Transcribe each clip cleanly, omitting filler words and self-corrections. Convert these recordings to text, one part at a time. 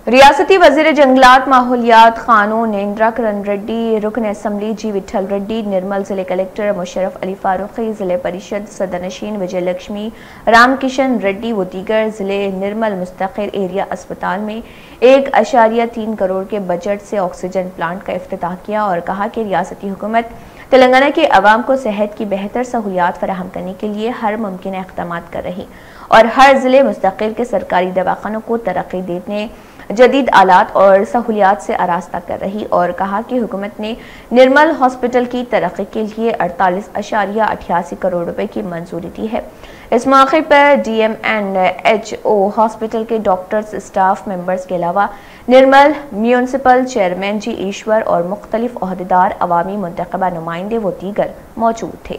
रियासती वज़ीर जंगलात माहौलियात कानून इंदिरा किरण रेड्डी, रुकन असम्बली जी विठल रेड्डी, निर्मल जिले कलेक्टर मुशर्रफ अली फारूकी, जिले परिषद सदरनशीन विजय लक्ष्मी रामकिशन रेड्डी व दीगर जिले निर्मल मुस्तकिल एरिया अस्पताल में 1.3 करोड़ के बजट से ऑक्सीजन प्लांट का इफ्तिताह किया और कहा कि रियासती हुकूमत तेलंगाना के अवाम को सेहत की बेहतर सहूलियात फराहम करने के लिए हर मुमकिन इक़दाम कर रही और हर जिले मुस्तकिल के सरकारी दवाखानों को तरक्की देने, जदीद आलात और सहूलियात से आरास्ता कर रही और कहा कि हुकूमत ने निर्मल हॉस्पिटल की तरक्की के लिए 48.88 करोड़ रुपए की मंजूरी दी है। इस मौके पर DMNHO हॉस्पिटल के डॉक्टर्स, स्टाफ मेंबर्स के अलावा निर्मल म्यूनिसिपल चेयरमैन जी ईश्वर और मुख्तलिफ ओहदेदार, अवामी मुंतखबा नुमाइंदे व दीगर मौजूद थे।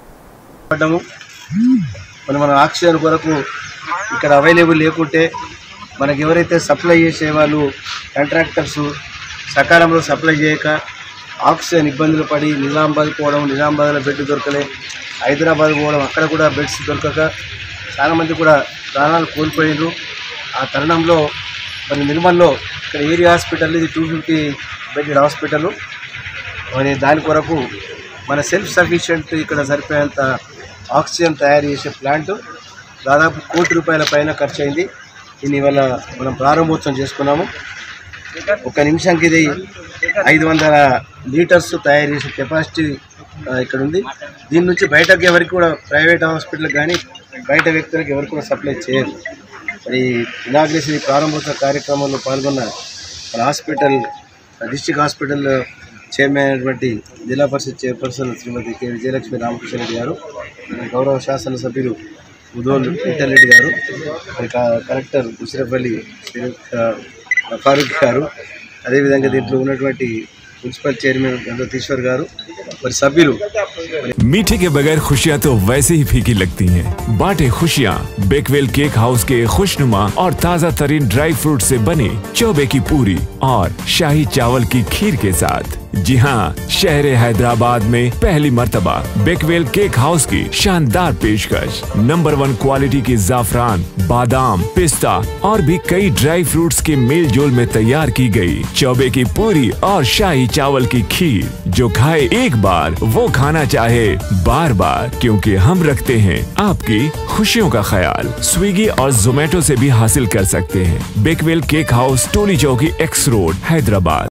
ఆక్సిజన్ కొరకు ఇక్కడ అవైలబుల్ లేకుంటే మనకి ఎవరైతే సప్లై చేసే వాళ్ళు కాంట్రాక్టర్స్ సకాలంలో సప్లై చేయక ఆక్సిజన్ ఇబ్బందులు పడి నిజామాబాద్ పోవడం, నిజామాబాద్లో బెడ్ దొరకలే, హైదరాబాద్ పోవడం, అక్కడ కూడా బెడ్స్ దొరకక చాలామంది కూడా ప్రాణాలు కోల్పోయారు। ఆ తరుణంలో మరి నిర్మల్లో ఇక్కడ ఏరియా హాస్పిటల్, ఇది 250 బెడ్ హాస్పిటల్, మరి దాని కొరకు మన సెల్ఫ్ సఫిషియెంట్ ఇక్కడ సరిపోయేంత ఆక్సిజన్ తయారు చేసే ప్లాంట్ దాదాపు ₹1 కోటి పైన ఖర్చు అయింది। దీని వల్ల మనం ప్రారంభోత్సవం చేసుకున్నాము। ఒక నిమిషానికి ఇది 500 లీటర్స్ తయారు చేసే కెపాసిటీ ఇక్కడ ఉంది। దీని నుంచి బయటకు ఎవరికి కూడా ప్రైవేట్ హాస్పిటల్ కానీ బయట వ్యక్తులకు ఎవరికి కూడా సప్లై చేయరు। మరి ఇనాగ్రేషన్ ప్రారంభోత్సవ కార్యక్రమంలో పాల్గొన్న మన హాస్పిటల్ డిస్ట్రిక్ట్ హాస్పిటల్ చైర్మన్ అయినటువంటి జిల్లా పరిషత్ చైర్పర్సన్ శ్రీమతి కె విజయలక్ష్మి రామకృష్ణ రెడ్డి గారు, గౌరవ శాసనసభ్యులు ఉదోల్ విఠల్ రెడ్డి గారు, కలెక్టర్ ముషర్రఫ్ అలీ ఫారూక్ గారు, అదేవిధంగా దీంట్లో ఉన్నటువంటి మున్సిపల్ చైర్మన్ ईश्वर గారు, మరి సభ్యులు। मीठे के बगैर खुशियाँ तो वैसे ही फीकी लगती हैं। बांटे खुशियाँ बेकवेल केक हाउस के खुशनुमा और ताज़ा तरीन ड्राई फ्रूट से बने चौबे की पूरी और शाही चावल की खीर के साथ। जी हाँ, शहर हैदराबाद में पहली मर्तबा बेकवेल केक हाउस की शानदार पेशकश। नंबर 1 क्वालिटी की जाफरान, बादाम, पिस्ता और भी कई ड्राई फ्रूट्स के मेल जोल में तैयार की गई चौबे की पूरी और शाही चावल की खीर, जो खाए एक बार वो खाना चाहे बार बार, क्योंकि हम रखते हैं आपकी खुशियों का ख्याल। स्विगी और जोमेटो से भी हासिल कर सकते हैं। बेकवेल केक हाउस, टोली चौकी, X रोड, हैदराबाद।